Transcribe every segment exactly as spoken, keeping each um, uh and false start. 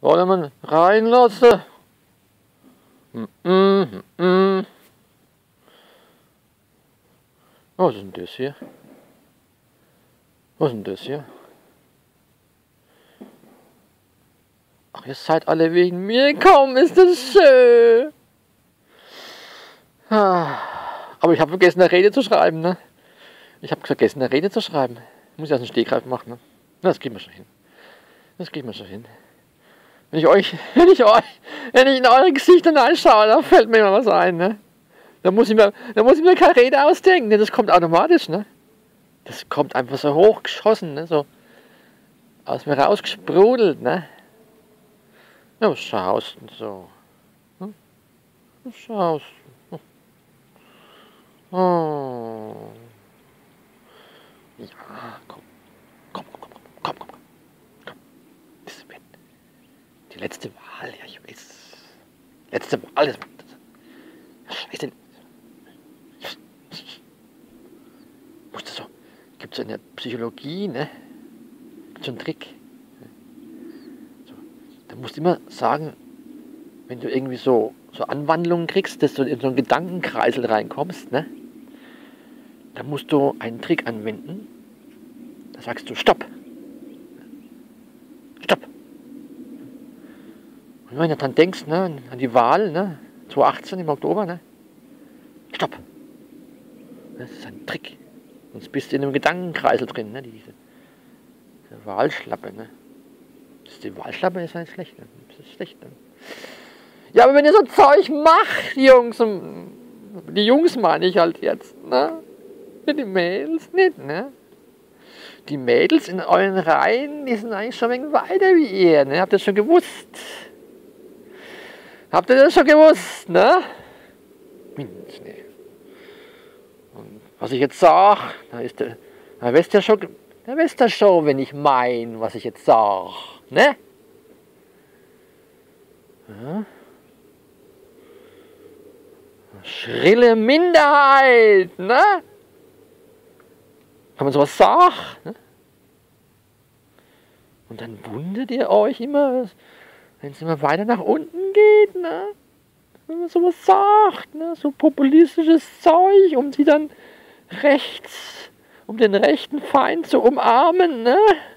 Wollen wir reinlassen? Mm -mm, mm -mm. Was ist denn das hier? Was ist denn das hier? Ach, ihr seid alle wegen mir gekommen, ist das schön. Aber ich habe vergessen, eine Rede zu schreiben, ne? Ich habe vergessen, eine Rede zu schreiben. Muss ich aus dem Stegreif machen, ne? Das geht mir schon hin. Das geht mir schon hin. Wenn ich euch, wenn ich euch, wenn ich in eure Gesichter hineinschaue, da fällt mir immer was ein, ne? Da muss ich mir, da muss ich mir keine Rede ausdenken, ne? Das kommt automatisch, ne? Das kommt einfach so hochgeschossen, ne? So aus mir rausgesprudelt, ne? Ja, was schaust du so? Hm? Was schaust du? Oh. Ja, komm. Komm, komm, komm, komm, komm, komm. Komm. Das ist die letzte Wahl, ja, ich weiß. Letzte Wahl, das macht das. Scheiße. Musst du so. Gibt es in der Psychologie, ne? Gibt so einen Trick. So. Da musst du immer sagen, wenn du irgendwie so, so Anwandlungen kriegst, dass du in so einen Gedankenkreisel reinkommst, ne? Da musst du einen Trick anwenden. Da sagst du Stopp. Stopp. Und wenn du dran denkst, ne, an die Wahl, ne, zweitausendachtzehn im Oktober, ne, Stopp. Das ist ein Trick. Sonst bist du in einem Gedankenkreisel drin, ne, diese, diese Wahlschlappe, ne. Das ist die Wahlschlappe ist halt schlecht, ne? Das ist schlecht, ne? Ja, aber wenn ihr so Zeug macht, Jungs, die Jungs meine ich halt jetzt, ne? Die Mädels nicht, ne? Die Mädels in euren Reihen, die sind eigentlich schon ein wenig weiter wie ihr, ne? Habt ihr das schon gewusst? Habt ihr das schon gewusst, ne? Mensch, ne. Und was ich jetzt sag, da ist der, da wisst ihr schon, da wisst ihr schon, wenn ich mein, was ich jetzt sag, ne? Ja. Schrille Minderheit, ne? Kann man sowas sagen? Ne? Und dann wundert ihr euch immer, wenn es immer weiter nach unten geht, ne? Wenn man sowas sagt, ne? So populistisches Zeug, um sie dann rechts, um den rechten Feind zu umarmen, ne?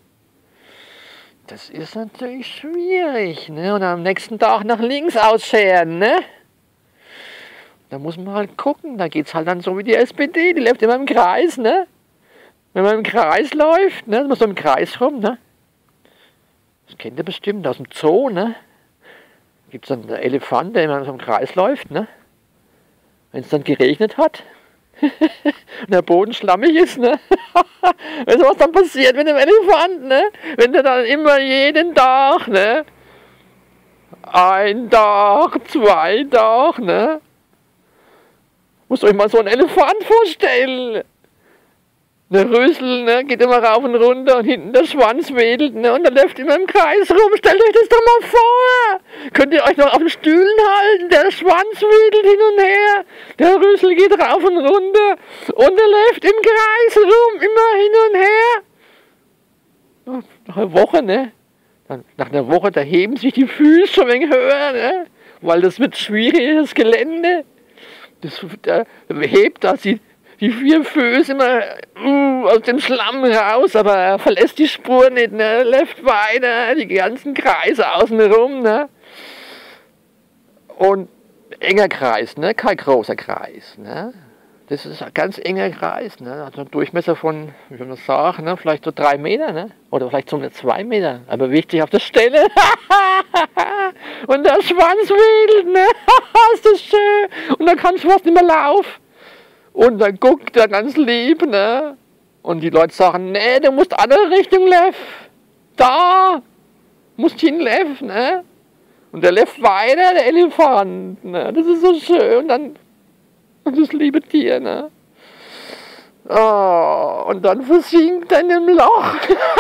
Das ist natürlich schwierig, ne? Und am nächsten Tag nach links ausscheren, ne? Da muss man halt gucken, da geht's halt dann so wie die S P D, die läuft immer im Kreis, ne? Wenn man im Kreis läuft, ne, muss man im Kreis rum, ne? Das kennt ihr bestimmt aus dem Zoo, ne? Da gibt es dann einen Elefant, der immer so im Kreis läuft, ne? Wenn es dann geregnet hat und der Boden schlammig ist, ne? Weißt du, was dann passiert mit dem Elefant, ne? Wenn der dann immer jeden Tag, ne? Ein Tag, zwei Tage, ne? Musst euch mal so einen Elefant vorstellen. Der Rüssel, ne, geht immer rauf und runter und hinten der Schwanz wedelt, ne, und der läuft immer im Kreis rum. Stellt euch das doch mal vor! Könnt ihr euch noch auf den Stühlen halten? Der Schwanz wedelt hin und her, der Rüssel geht rauf und runter und der läuft im Kreis rum, immer hin und her. Nach einer Woche, ne, dann, nach einer Woche, da heben sich die Füße schon ein wenig höher, ne, weil das wird schwierig, das Gelände. Das, der hebt da, sieht die vier Füße immer uh, aus dem Schlamm raus, aber er verlässt die Spur nicht, ne? Er läuft weiter, die ganzen Kreise außenrum, ne? Und enger Kreis, ne? Kein großer Kreis, ne? Das ist ein ganz enger Kreis, ne? Hat einen Durchmesser von, wie soll man sagen, ne? Vielleicht so drei Meter, ne? Oder vielleicht sogar zwei Meter, aber bewegt sich auf der Stelle. Und der Schwanz wedelt, ne? Ist das schön? Und dann kannst du fast nicht mehr laufen. Und dann guckt er ganz lieb, ne? Und die Leute sagen, nee, du musst andere Richtung laufen. Da musst hinlaufen, ne? Und der läuft weiter, der Elefant, ne? Das ist so schön. Und dann, und das liebe Tier, ne? Oh, und dann versinkt er in dem Loch.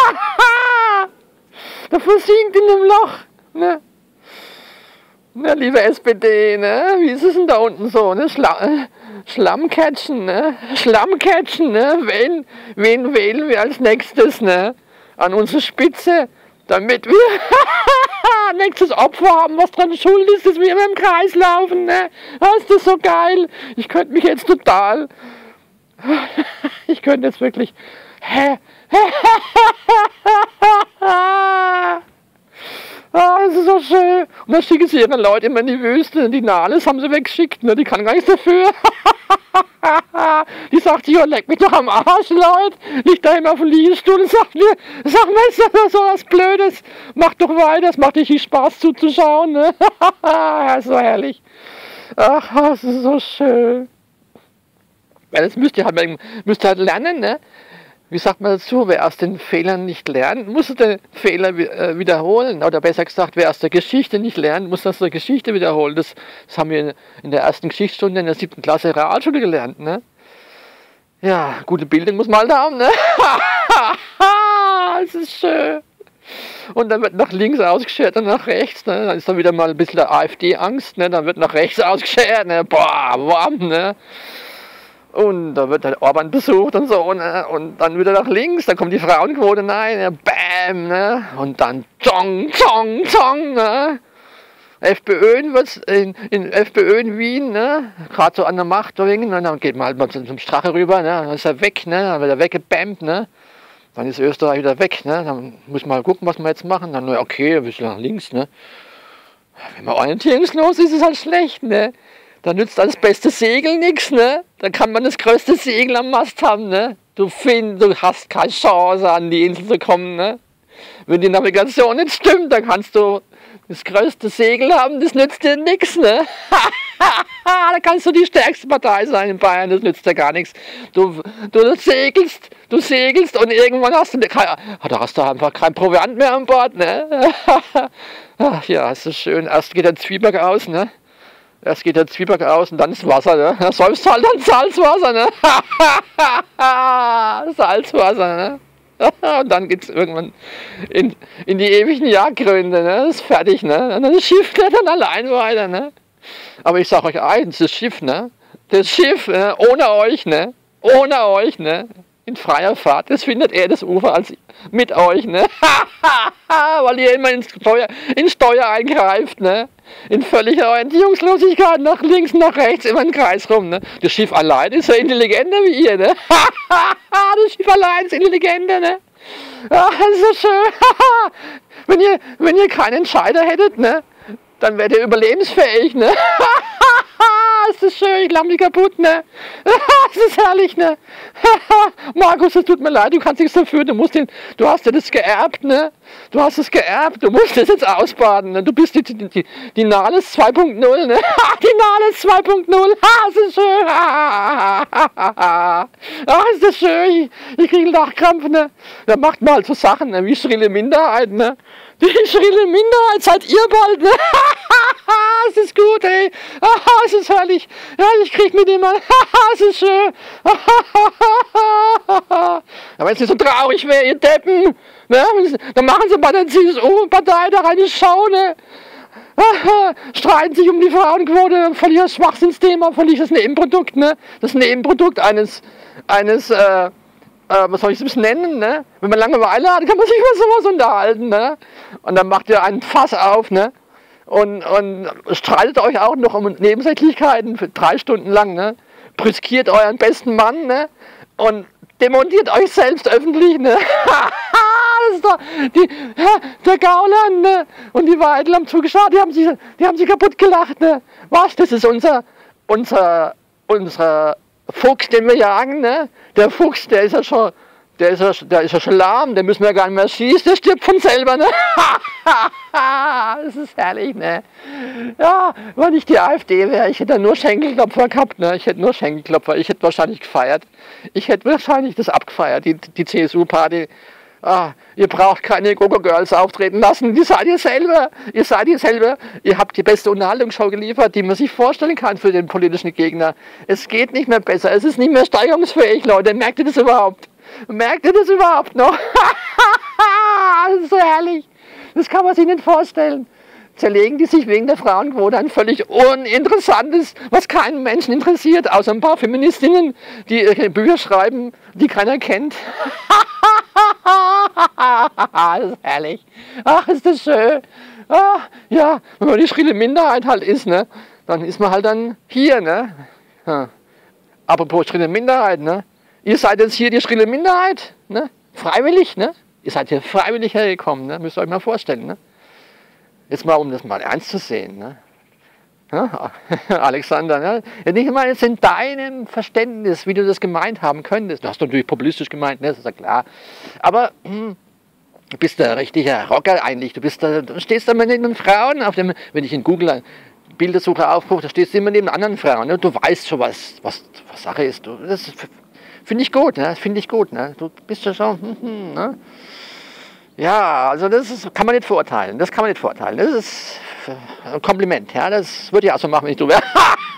Der versinkt in dem Loch, ne? Na, liebe S P D, ne? Wie ist es denn da unten so, ne? Schla Schlammcatchen, ne? Schlammcatchen, ne? Wen, wen wählen wir als nächstes, ne? An unsere Spitze, damit wir nächstes Opfer haben, was dran schuld ist, dass wir immer im Kreis laufen, ne? Ah, ist das so geil? Ich könnte mich jetzt total, ich könnte jetzt wirklich, hä? Ah, das ist so schön. Und dann schicken sie ihre Leute immer in die Wüste. Die Nahles haben sie weggeschickt, ne? Die kann gar nichts dafür. Die sagt, ja, leck mich doch am Arsch, Leute. Liegt da immer auf dem Liegestuhl und sagt mir, sag mir, ist das so was Blödes. Mach doch weiter, es macht richtig Spaß zuzuschauen, ne? Ja, so herrlich. Ach, das ist so schön. Ja, das müsst ihr halt, müsst ihr halt lernen, ne? Wie sagt man dazu, wer aus den Fehlern nicht lernt, muss den Fehler äh, wiederholen. Oder besser gesagt, wer aus der Geschichte nicht lernt, muss aus der Geschichte wiederholen. Das, das haben wir in der ersten Geschichtsstunde in der siebten Klasse Realschule gelernt. Ne? Ja, gute Bildung muss man halt haben. Ne? Das ist schön. Und dann wird nach links ausgeschert und nach rechts. Ne? Dann ist dann wieder mal ein bisschen der AfD-Angst. Ne? Dann wird nach rechts ausgeschert. Ne? Boah, warm, ne? Und da wird der Orban besucht und so, ne? Und dann wieder nach links, dann kommt die Frauenquote rein, ne? Bäm, ne? Und dann Zong, Zong, Zong, ne? FPÖ in, in FPÖ in Wien, ne? Gerade so an der Macht, und dann geht man halt mal zum Strache rüber, ne? Dann ist er weg, ne? Dann wird er weggebämmt, ne? Dann ist Österreich wieder weg, ne? Dann muss man mal gucken, was wir jetzt machen. Dann, okay, ein bisschen nach links, ne? Wenn man orientierungslos ist, ist es halt schlecht, ne? Da nützt das beste Segel nichts, ne? Da kann man das größte Segel am Mast haben, ne? Du findest, du hast keine Chance, an die Insel zu kommen, ne? Wenn die Navigation nicht stimmt, dann kannst du das größte Segel haben, das nützt dir nichts, ne? Da kannst du die stärkste Partei sein in Bayern, das nützt dir gar nichts. Du, du segelst, du segelst und irgendwann hast du, kein, da hast du einfach kein Proviant mehr an Bord, ne? Ach ja, ist so schön. Erst geht der Zwieback aus, ne? Erst geht der Zwieback aus und dann ist Wasser, ne? Da säufst du halt dann Salzwasser, ne? Salzwasser, ne? Und dann geht's irgendwann in, in die ewigen Jagdgründe, ne? Das ist fertig, ne? Und das Schiff fährt dann allein weiter, ne? Aber ich sag euch eins, das Schiff, ne? Das Schiff, ne? Ohne euch, ne? Ohne euch, ne? In freier Fahrt, das findet eher das Ufer als mit euch, ne? Weil ihr immer ins Steuer, in Steuer eingreift, ne? In völliger Orientierungslosigkeit, nach links, nach rechts, immer im Kreis rum, ne? Das Schiff allein ist ja intelligenter wie ihr, ne? Das Schiff allein ist intelligenter, ne? Ach, das ist so schön. wenn, ihr, wenn ihr keinen Entscheider hättet, ne? Dann wärt ihr überlebensfähig, ne? Ist das schön, ich lache mich kaputt, ne? Das ist herrlich, ne? Markus, es tut mir leid, du kannst nichts dafür, du musst den, du hast ja das geerbt, ne? Du hast es geerbt, du musst das jetzt ausbaden, ne? Du bist die, die, die, die Nahles zwei Punkt null, ne? Die Nahles zwei Punkt null, ha, ist das schön, ah, ist das schön, ich, ich kriege einen Lachkrampf, ne? Da macht man halt so Sachen, ne? Wie schrille Minderheit, ne? Die schrille Minderheit seid ihr bald, ne? Es ist gut, ey. Es ist herrlich. Ja, ich krieg mit ihm an. Es ist schön. Aber wenn es nicht so traurig wäre, ihr Deppen, ne? Dann machen sie bei der C S U-Partei da eine Schau, ne? Streiten sich um die Frauenquote, völlig das Schwachsinnsthema, völlig das Nebenprodukt, ne? Das Nebenprodukt eines, eines, äh, Äh, was soll ich es nennen, ne? Wenn man Langeweile hat, kann man sich über sowas unterhalten, ne? Und dann macht ihr einen Fass auf, ne? Und, und streitet euch auch noch um Nebensächlichkeiten für drei Stunden lang, ne? Brüskiert euren besten Mann, ne? Und demontiert euch selbst öffentlich, ne? Das ist doch die, der Gauland, ne? Und die Weidel haben zugeschaut, die haben sich, die haben sich kaputt gelacht, ne? Was? Das ist unser, unser, unser Fuchs, den wir jagen, ne? Der Fuchs, der ist ja schon, der ist ja, der ist ja schon lahm, den müssen wir gar nicht mehr schießen, der stirbt von selber, ne? Das ist herrlich, ne? Ja, wenn ich die AfD wäre, ich hätte nur Schenkelklopfer gehabt, ne? Ich hätte nur Schenkelklopfer, ich hätte wahrscheinlich gefeiert. Ich hätte wahrscheinlich das abgefeiert, die, die C S U-Party. Ah, ihr braucht keine Gogo-Girls auftreten lassen, die seid ihr selber, ihr seid ihr selber, ihr habt die beste Unterhaltungsshow geliefert, die man sich vorstellen kann für den politischen Gegner. Es geht nicht mehr besser, es ist nicht mehr steigerungsfähig, Leute, merkt ihr das überhaupt? Merkt ihr das überhaupt noch? Das ist so herrlich, das kann man sich nicht vorstellen. Zerlegen die sich wegen der Frauenquote ein völlig uninteressantes, was keinen Menschen interessiert, außer ein paar Feministinnen, die ihre Bücher schreiben, die keiner kennt. Das ist herrlich. Ach, ist das schön. Ah, ja, wenn man die schrille Minderheit halt ist, ne, dann ist man halt dann hier, ne. Ja. Apropos schrille Minderheit, ne. Ihr seid jetzt hier die schrille Minderheit, ne, freiwillig, ne. Ihr seid hier freiwillig hergekommen, ne, müsst ihr euch mal vorstellen, ne. Jetzt mal, um das mal ernst zu sehen, ne. Ja, Alexander, ne? Ja, nicht mal jetzt in deinem Verständnis, wie du das gemeint haben könntest. Du hast natürlich populistisch gemeint, ne? Das ist ja klar. Aber hm, du bist der richtige Rocker eigentlich. Du, bist da, du stehst da mit den Frauen, auf dem, wenn ich in Google Bildersuche aufrufe, da stehst du immer neben anderen Frauen. Ne? Du weißt schon, was, was, was Sache ist. Du, das finde ich gut, ne? Finde ich gut. Ne? Du bist ja schon. Hm, hm, ne? Ja, also das ist, kann man nicht verurteilen. Das kann man nicht verurteilen. Das ist ein Kompliment. Ja, das würde ich auch so machen, wenn ich du wäre.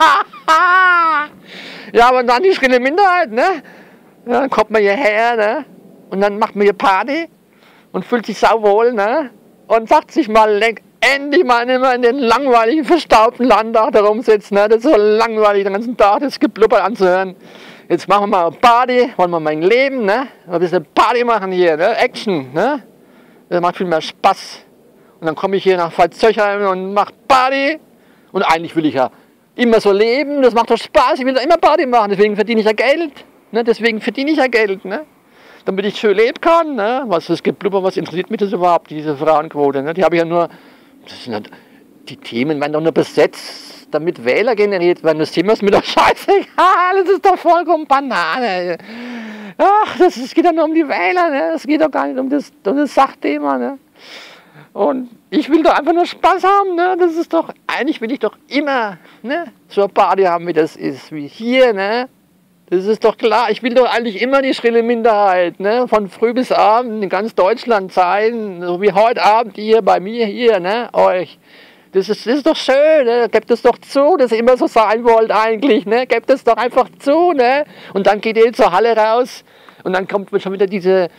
Ja, aber dann die schrille Minderheit, ne? Ja, dann kommt man hierher, ne? Und dann macht man hier Party und fühlt sich sauwohl, ne? Und sagt sich mal, leck, endlich mal nicht mehr in den langweiligen, verstaubten Landtag da rumsitzen, ne? Das ist so langweilig, den ganzen Tag das Geblubber anzuhören. Jetzt machen wir mal Party, wollen wir mein Leben, ne? Ein bisschen Party machen hier, ne? Action, ne? Das macht viel mehr Spaß. Und dann komme ich hier nach Pfalz-Zöchheim und mache Party. Und eigentlich will ich ja immer so leben, das macht doch Spaß, ich will da immer Party machen, deswegen verdiene ich ja Geld. Ne? Deswegen verdiene ich ja Geld, ne? Damit ich schön leben kann. Ne? Was das Geblubber, was interessiert mich das überhaupt, diese Frauenquote? Ne? Die habe ich ja nur, das sind halt, die Themen werden doch nur besetzt, damit Wähler generiert werden. Das Thema ist mir doch scheißegal, das ist doch vollkommen Banane. Ach, das, das geht doch nur um die Wähler, ne? Das geht doch gar nicht um das, um das Sachthema. Ne? Und ich will doch einfach nur Spaß haben. Ne? Das ist doch, eigentlich will ich doch immer, ne, so eine Party haben, wie das ist, wie hier. Ne? Das ist doch klar, ich will doch eigentlich immer die schrille Minderheit, ne? Von früh bis abend in ganz Deutschland sein, so wie heute Abend hier bei mir hier, ne? Euch. Das ist, das ist doch schön, ne? Gebt es doch zu, dass ihr immer so sein wollt eigentlich, ne? Gebt es doch einfach zu, ne? Und dann geht ihr zur Halle raus und dann kommt schon wieder diese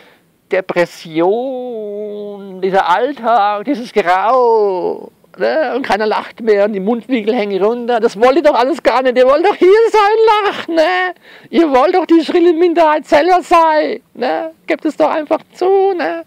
Depression, dieser Alltag, dieses Grau, ne? Und keiner lacht mehr und die Mundwinkel hängen runter. Das wollt ihr doch alles gar nicht, ihr wollt doch hier sein, lachen, ne? Ihr wollt doch die schrille Minderheit selber sein, ne? Gebt es doch einfach zu, ne?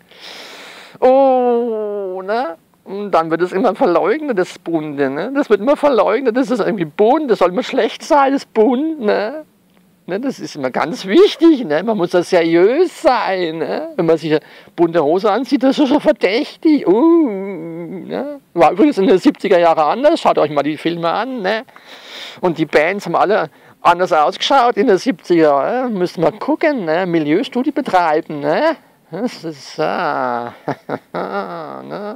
Oh, ne? Und dann wird es immer verleugnet, das Bunde, ne? Das wird immer verleugnet, das ist irgendwie bunt, das soll immer schlecht sein, das Bunt, ne? Ne? Das ist immer ganz wichtig, ne? Man muss da seriös sein, ne? Wenn man sich eine bunte Hose anzieht, das ist schon verdächtig. Uh, ne? War übrigens in den siebziger Jahren anders, schaut euch mal die Filme an, ne? Und die Bands haben alle anders ausgeschaut in den siebziger, ne? Müssen wir gucken, ne? Milieustudie betreiben, ne? Das ist, ah, ne?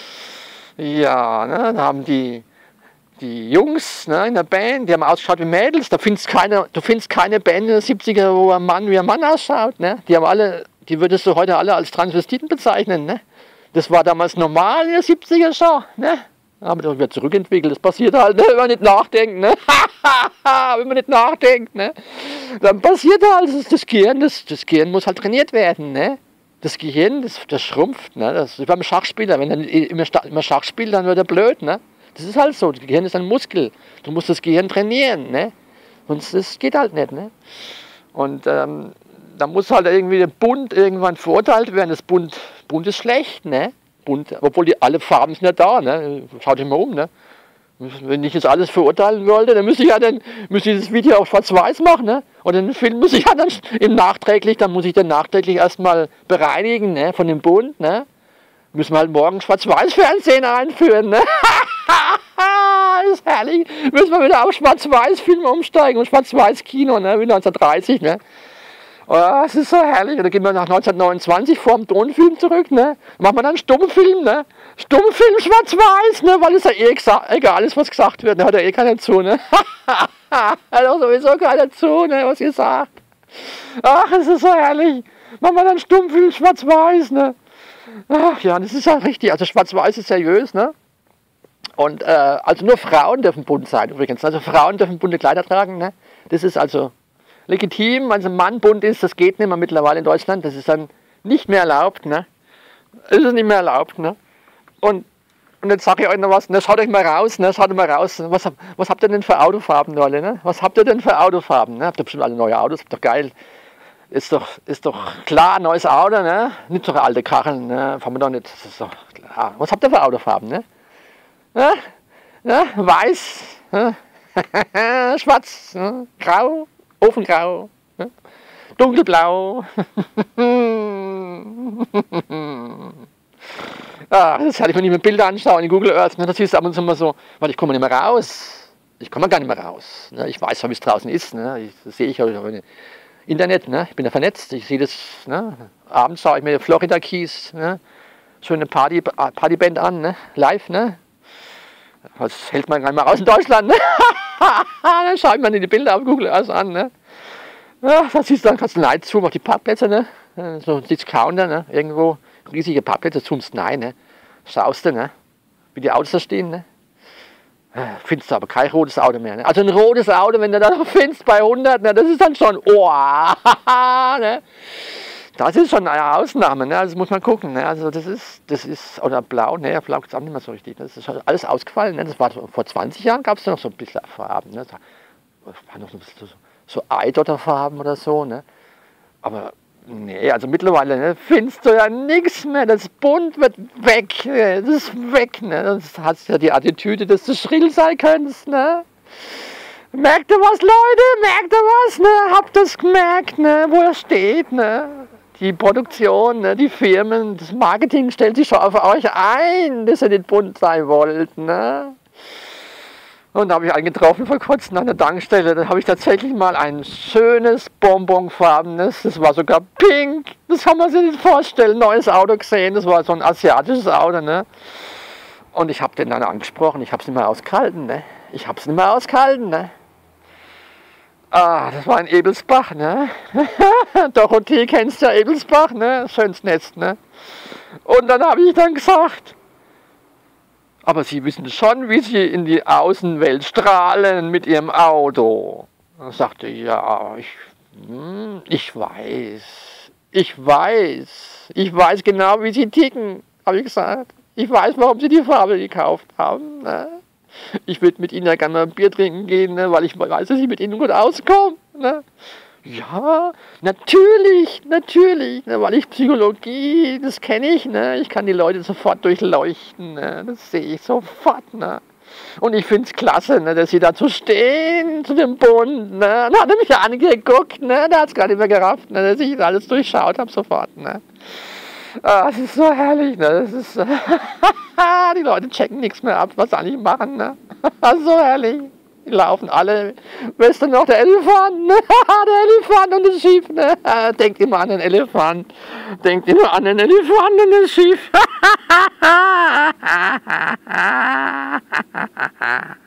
Ja, ne, da haben die, die Jungs, ne, in der Band, die haben ausgeschaut wie Mädels. Da findest keine, du findest keine Band in den siebziger, wo ein Mann wie ein Mann ausschaut. Ne? Die haben alle, die würdest du heute alle als Transvestiten bezeichnen. Ne? Das war damals normal in den siebziger schon. Ne? Aber das wird zurückentwickelt. Das passiert halt, ne, wenn man nicht nachdenkt. Ne? Wenn man nicht nachdenkt. Ne? Dann passiert halt, das, das Gehirn, das, das Gehirn muss halt trainiert werden. Ne? Das Gehirn, das, das schrumpft, ne? Das ist wie beim Schachspieler. Wenn er immer, immer Schach spielt, dann wird er blöd. Ne? Das ist halt so. Das Gehirn ist ein Muskel. Du musst das Gehirn trainieren. Ne? Sonst das geht halt nicht. Ne? Und ähm, da muss halt irgendwie der Bunt irgendwann verurteilt werden. Das Bunt, Bunt ist schlecht. Ne? Bunt, obwohl die alle Farben sind ja da. Ne? Schaut euch mal um. Ne? Wenn ich jetzt alles verurteilen wollte, dann müsste ich ja dann müsste ich das Video auf schwarz-weiß machen, ne? Oder den Film muss ich ja dann im nachträglich, dann muss ich dann nachträglich erstmal bereinigen, ne? Von dem Bund, ne? Müssen wir halt morgen Schwarz-Weiß-Fernsehen einführen, ne? Das ist herrlich. Müssen wir wieder auf Schwarz-Weiß-Filme umsteigen und Schwarz-Weiß-Kino, ne? Wie neunzehnhundertdreißig, ne? Oh, es ist so herrlich. Da gehen wir nach neunzehnhundertneunundzwanzig vor dem Tonfilm zurück, ne? Machen wir dann einen Stummfilm, ne? Stummfilm schwarz-weiß, ne? Weil es ja eh egal ist, was gesagt wird. Da hört ja eh keiner zu, ne? Hat auch sowieso keiner zu, ne? Was ihr sagt. Ach, es ist so herrlich. Machen wir dann einen Stummfilm schwarz-weiß, ne? Ach ja, das ist ja richtig. Also schwarz-weiß ist seriös, ne? Und, äh, also nur Frauen dürfen bunt sein übrigens. Also Frauen dürfen bunte Kleider tragen, ne? Das ist also legitim, wenn ein Mann bunt ist, das geht nicht mehr mittlerweile in Deutschland, das ist dann nicht mehr erlaubt, ne? Es ist nicht mehr erlaubt, ne? Und, und jetzt sage ich euch noch was, ne? Schaut euch mal raus, ne? Schaut mal raus, was, was habt ihr denn für Autofarben, Leute, ne? Was habt ihr denn für Autofarben, ne? Habt ihr bestimmt alle neue Autos, ist doch geil. Ist doch, ist doch klar, neues Auto, ne? Nicht so alte Kacheln, ne? Fahren wir doch nicht. Das ist doch klar. Was habt ihr für Autofarben, ne? Ne? Ne? Weiß, ne? Schwarz, ne? Grau, Ofengrau, ne? Dunkelblau. Ah, das hatte ich mir nicht mit Bilder anschauen in Google Earth, ne? Das siehst du ab und zu mal so, weil ich komme nicht mehr raus. Ich komme gar nicht mehr raus. Ne? Ich weiß, wie es draußen ist. Ne? Ich, das sehe ich auch im Internet. Ne? Ich bin ja vernetzt. Ich sehe das. Ne? Abends schaue ich mir Florida Keys, ne? Schöne Party, Partyband an, ne? Live. Ne? Das hält man gar nicht mehr raus in Deutschland. Ne? Dann schaue ich mir die Bilder auf Google Earth an. Ne? Ja, das siehst du dann, kannst du Night Zoom auf die Parkplätze. Ne? So ein Discounter, ne? Irgendwo. Riesige Parkplätze, zoomst rein. Ne? Schaust du, ne? Wie die Autos da stehen. Ne? Findest du aber kein rotes Auto mehr. Ne? Also ein rotes Auto, wenn du da noch findest bei hundert, ne? Das ist dann schon, oh, ne? Das ist schon eine Ausnahme, ne? Das muss man gucken. Ne? Also das ist, das ist, oder blau, ne, blau ist auch nicht mehr so richtig. Das ist alles ausgefallen. Ne? Das war vor zwanzig Jahren, gab es da noch so ein bisschen Farben. Ne? Das war noch so, so, so Eidotterfarben oder so. Ne? Aber nee, also mittlerweile ne, findest du ja nichts mehr. Das Bunt wird weg. Das ist weg. Ne? Das hat ja die Attitüde, dass du schrill sein könntest. Ne? Merkt ihr was, Leute? Merkt ihr was? Ne? Habt ihr das gemerkt, ne? Wo er steht? Ne? Die Produktion, ne? Die Firmen, das Marketing stellt sich schon auf euch ein, dass ihr nicht bunt sein wollt. Ne? Und da habe ich einen getroffen vor kurzem an der Tankstelle. Da habe ich tatsächlich mal ein schönes bonbonfarbenes, das war sogar pink. Das kann man sich nicht vorstellen. Neues Auto gesehen, das war so ein asiatisches Auto. Ne? Und ich habe den dann angesprochen, ich habe es nicht mehr ausgehalten. Ne? Ich habe es nicht mehr ausgehalten. Ne? Ah, das war in Ebelsbach. Ne? Dorothee kennst ja Ebelsbach, ne? Schönes Netz. Ne? Und dann habe ich dann gesagt, aber Sie wissen schon, wie Sie in die Außenwelt strahlen mit Ihrem Auto. Er sagte, ja, ich, hm, ich weiß, ich weiß, ich weiß genau, wie Sie ticken, habe ich gesagt. Ich weiß, warum Sie die Farbe gekauft haben. Ne? Ich würde mit Ihnen ja gerne mal ein Bier trinken gehen, ne, weil ich weiß, dass ich mit Ihnen gut auskomme. Ne? Ja, natürlich, natürlich, ne, weil ich Psychologie, das kenne ich, ne, ich kann die Leute sofort durchleuchten, ne, das sehe ich sofort. Ne. Und ich finde es klasse, ne, dass sie dazu stehen, zu dem Bund. Ne. Dann hat er mich angeguckt, ne, der hat es gar nicht mehr gerafft, ne, dass ich das alles durchschaut habe sofort. Ne. Ah, das ist so herrlich, ne, das ist, die Leute checken nichts mehr ab, was sie eigentlich machen. Ne. Das ist so herrlich. Die laufen alle, weißt du noch, der Elefant, ne? Der Elefant und das Schiff, ne? Denkt immer an den Elefant, denkt immer an den Elefant und das Schiff.